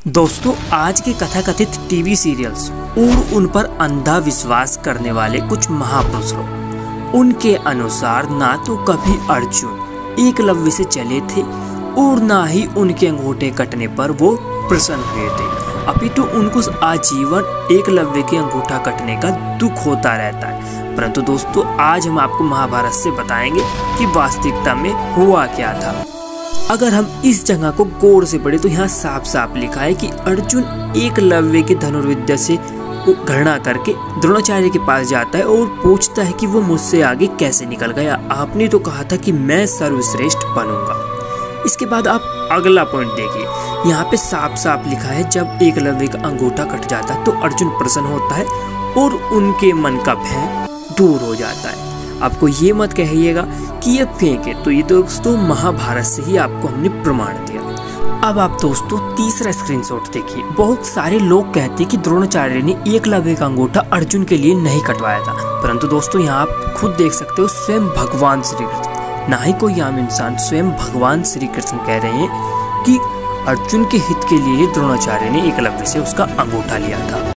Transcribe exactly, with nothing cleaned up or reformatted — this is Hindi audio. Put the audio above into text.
दोस्तों, आज के कथाकथित टीवी सीरियल्स और उन पर अंधा विश्वास करने वाले कुछ महापुरुष लोग, उनके अनुसार ना तो कभी अर्जुन एकलव्य से चले थे और ना ही उनके अंगूठे कटने पर वो प्रसन्न हुए थे, अपितु उनको आजीवन एकलव्य के अंगूठा कटने का दुख होता रहता है। परंतु दोस्तों, आज हम आपको महाभारत से बताएंगे कि वास्तविकता में हुआ क्या था। अगर हम इस जगह को गौर से पढ़े तो यहाँ साफ साफ लिखा है कि अर्जुन एकलव्य की धनुर्विद्या से घृणा करके द्रोणाचार्य के पास जाता है और पूछता है कि वो मुझसे आगे कैसे निकल गया। आपने तो कहा था कि मैं सर्वश्रेष्ठ बनूंगा। इसके बाद आप अगला पॉइंट देखिए, यहाँ पे साफ साफ लिखा है जब एकलव्य का अंगूठा कट जाता है तो अर्जुन प्रसन्न होता है और उनके मन का भय दूर हो जाता है। आपको ये मत कहिएगा कि ये फेक है, तो ये दोस्तों महाभारत से ही आपको हमने प्रमाण दिया। अब आप दोस्तों तीसरा स्क्रीनशॉट देखिए। बहुत सारे लोग कहते हैं कि द्रोणाचार्य ने एकलव्य का अंगूठा अर्जुन के लिए नहीं कटवाया था, परंतु दोस्तों यहाँ आप खुद देख सकते हो, स्वयं भगवान श्री कृष्ण, ना ही कोई आम इंसान, स्वयं भगवान श्री कृष्ण कह रहे हैं कि अर्जुन के हित के लिए द्रोणाचार्य ने एकलव्य से उसका अंगूठा लिया था।